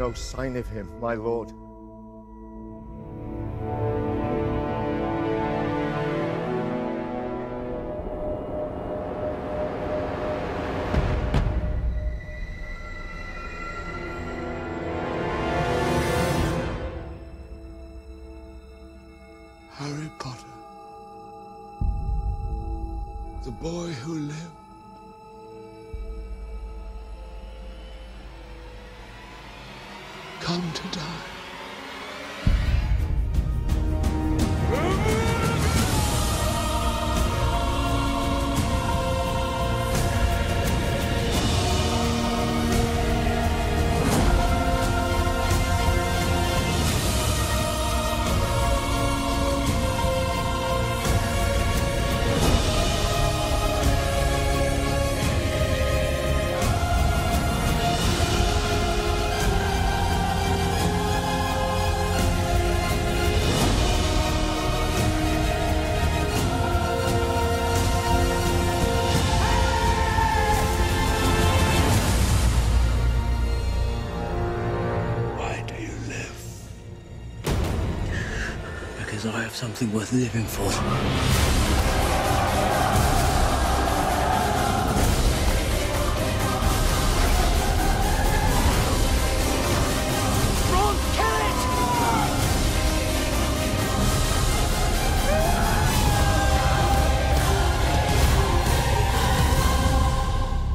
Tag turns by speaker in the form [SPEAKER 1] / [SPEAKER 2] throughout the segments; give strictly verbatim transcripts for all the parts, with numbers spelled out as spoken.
[SPEAKER 1] no sign of him, my lord.
[SPEAKER 2] Harry Potter, the boy who lived, come to die.
[SPEAKER 3] I have something worth living for.
[SPEAKER 4] Ron, kill it!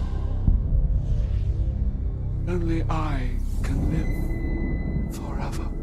[SPEAKER 2] Only I can live forever.